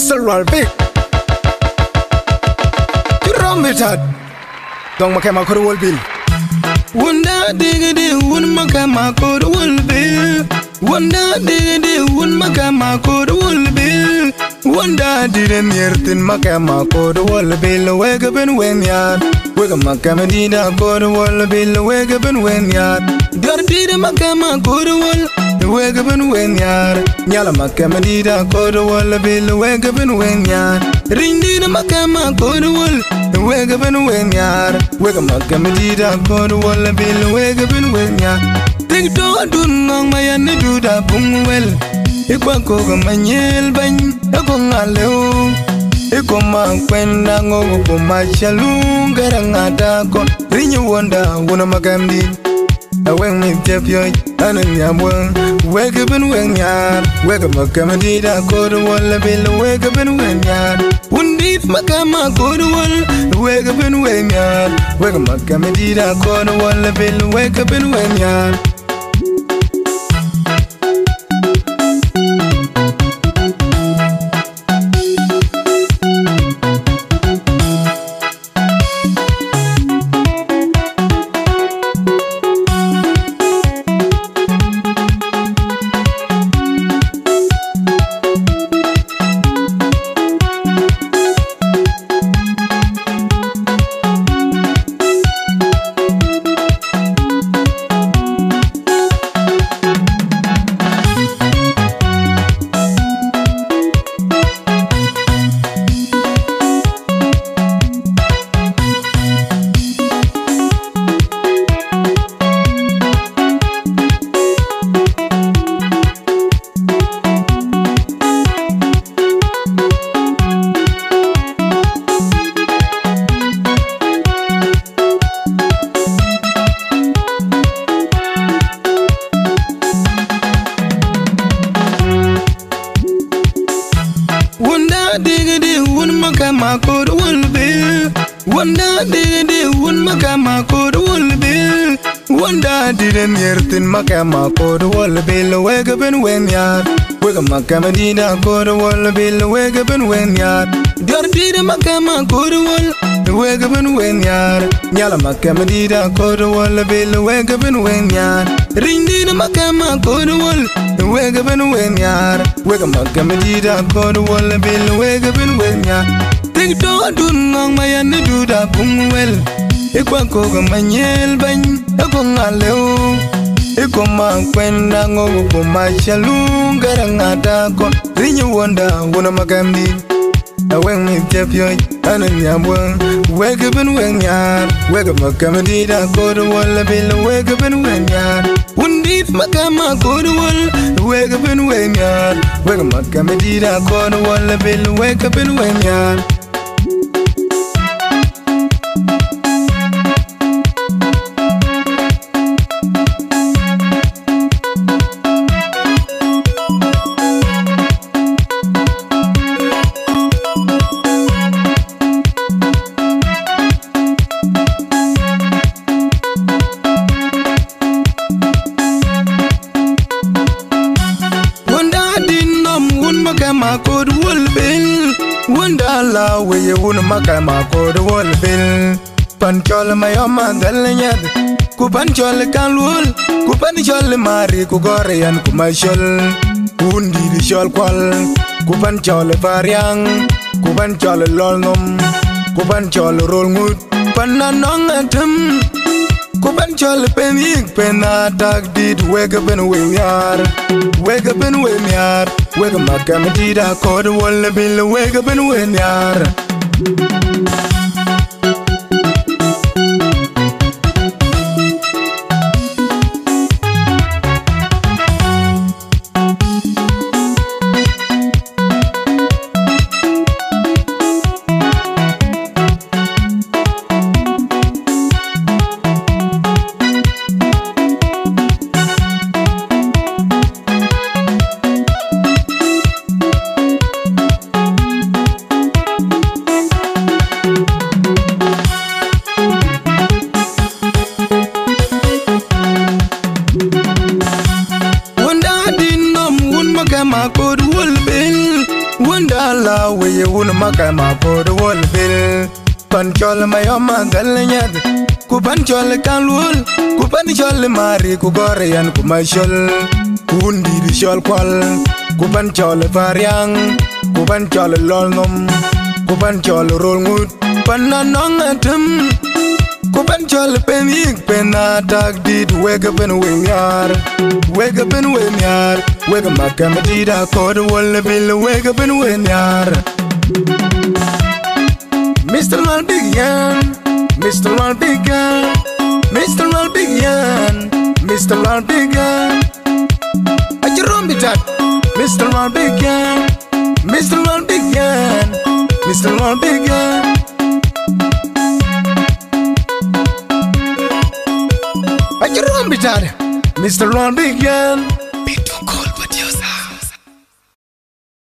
Seral big. You ram it hard. Don't make my code will bill. Wunda diggy, wouldn't make my code will bill. Wunda diggy, wouldn't make my code will bill. Wunda didn't hear thin Macama code will bill. Wake up and when yard. Wake up Macamedina code will bill. Wake up and when yard. Dirty the Macama code will. Wake up and when yard. Yalla Macamedina code will bill. Wake up and when yard. Ring the Macama code will. Wake up and when yard. Wake up Macamedina code will bill. Wake up and when yard. Take to a dun on my and do that boom well. Ikwako manyel bany akonga leo ikoma kwenda ngogo koma shalu garangada ko rinyu wonda wona magamdi aweng mi tepyo ananyamwa wake up and when yard wake up magamdi da ko wala bil wake up and when yard undif makama ko wake up and when yard wake up magamdi da ko wala bil wake up and when yard. Diggy, wouldn't make my code will bill. Wonder diggy, wouldn't make my code will bill. Wonder didn't hear thin Macama code will bill. Wake up and when yard. Wake up Macamedina code will bill. Wake up and when yard. Dirty the Macama code will. Wake up and when yard. Yalla Macamedina code will bill. Wake up and when yard. Ring the Macama code will. Wake up and when yard. Wake up Macamedina code will bill. Wake up and when yard. Think to a dun on my and do that boom well. Ikwako manyel bany akonga leo ikoma kwenda ngogo koma shalu garangada ko rinyu wonda wona magamdi aweng mi tepyo ananyamwa wake up and when yard wake up Macamedina code wala bill wake up and when yard undif makama code wala wake up and when yard wake up Macamedina code wala bill wake up and when yard. My code will bill. Wunda la we you wouldn't make my code will bill. Panchol my oma galanyad. Kupanchol kanwul. Kupanchol mari kugore and kumashol. Wundi the shol kwal. Kupanchol variang. Kupanchol lolnum. Kupanchol rolngut. Pananong atum. Kupanchol penik penatak did wake up and win yard. Wake up and win yard. Wake up Macamedina code will bill. Wake up and win yard. Wanda la we un maka ma ko the wall bill. Panchol mayoma galanyad. Ku panchol kanlul. Ku panchol mari ku korean ku mashol. Kundi di shol kwal. Ku panchol variang. Ku panchol lolnom. Ku panchol rolngut. Pananong atem. Ku panchol penik penatak dit wake up and wing yard. Wake up and wing yard. Wake up makamedida ko the wall bill. Wake up and wing yard. Mr. Mal Big Yan, Mr. Mal Big Yan, Mr. Mal Big Yan, Mr. Mal Big Yan. Ajarom bitat, Mr. Mal Big Yan, Mr. Mal Big Yan, Mr. Mal Big Yan. Ajarom bitat, Mr. Mal Big Yan.